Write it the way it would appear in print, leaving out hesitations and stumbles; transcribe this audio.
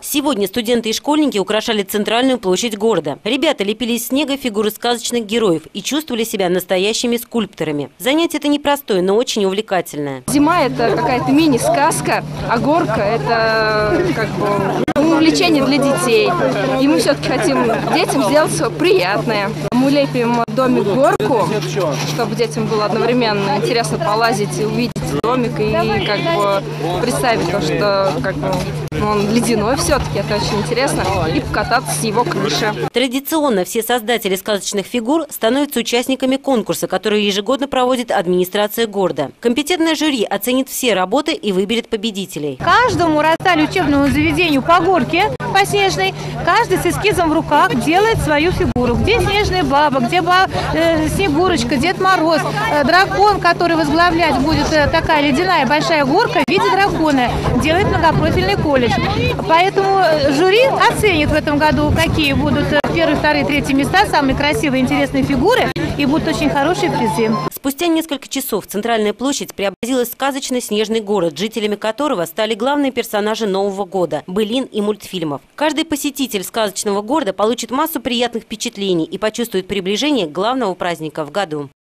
Сегодня студенты и школьники украшали центральную площадь города. Ребята лепили из снега фигуры сказочных героев и чувствовали себя настоящими скульпторами. Занятие это непростое, но очень увлекательное. Зима – это какая-то мини-сказка, а горка – это увлечение для детей. И мы все-таки хотим детям сделать все приятное. Мы лепим домик-горку, чтобы детям было одновременно интересно полазить и увидеть домик и представить то, что он ледяной все-таки, это очень интересно, и покататься с его крыши. Традиционно все создатели сказочных фигур становятся участниками конкурса, который ежегодно проводит администрация города. Компетентное жюри оценит все работы и выберет победителей. Каждому раздали учебному заведению по горке, по снежной. Каждый с эскизом в руках делает свою фигуру. Где снежная баба, где Снегурочка, Дед Мороз, дракон, который возглавлять будет такая ледяная большая горка в виде дракона, делает многопрофильный колледж. Поэтому жюри оценит в этом году, какие будут первые, вторые, третьи места, самые красивые, интересные фигуры, и будут очень хорошие призы. Спустя несколько часов центральная площадь преобразилась в сказочный снежный город, жителями которого стали главные персонажи Нового года – былин и мультфильмов. Каждый посетитель сказочного города получит массу приятных впечатлений и почувствует приближение главного праздника в году.